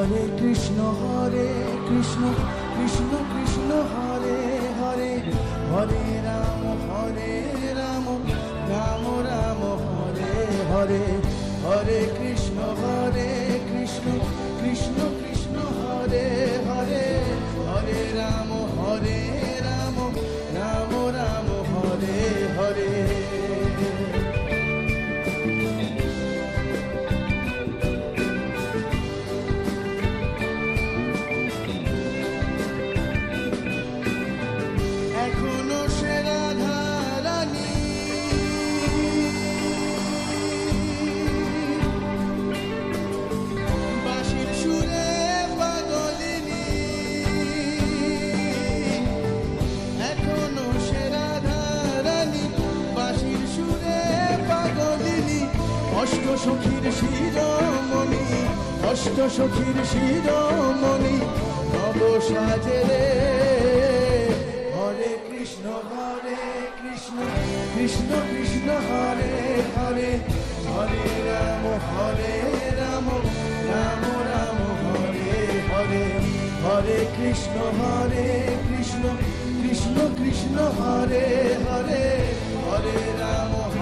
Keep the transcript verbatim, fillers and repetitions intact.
হরে কৃষ্ণ হরে কৃষ্ণ কৃষ্ণ কৃষ্ণ হরে হরে হরে রাম হরে রাম রাম রাম হরে হরে হরে কৃষ্ণ হরে কৃষ্ণ কৃষ্ণ কৃষ্ণ হরে হরে হরে রাম হরে রাম রাম রাম হরে হরে। এখনো সে রাধা রানী বাঁশির সুরে পাগলিনী, এখনো সে রাধা রানী বাঁশির সুরে পাগলিনী। অষ্ট সখীর শিরোমণি অষ্ট সখীর শিরোমণি নব সাজে রে। হরে কৃষ্ণ হরে কৃষ্ণ কৃষ্ণ কৃষ্ণ হরে হরে হরে রাম হরে রাম রাম রাম হরে হরে হরে কৃষ্ণ হরে কৃষ্ণ কৃষ্ণ কৃষ্ণ হরে হরে হরে রাম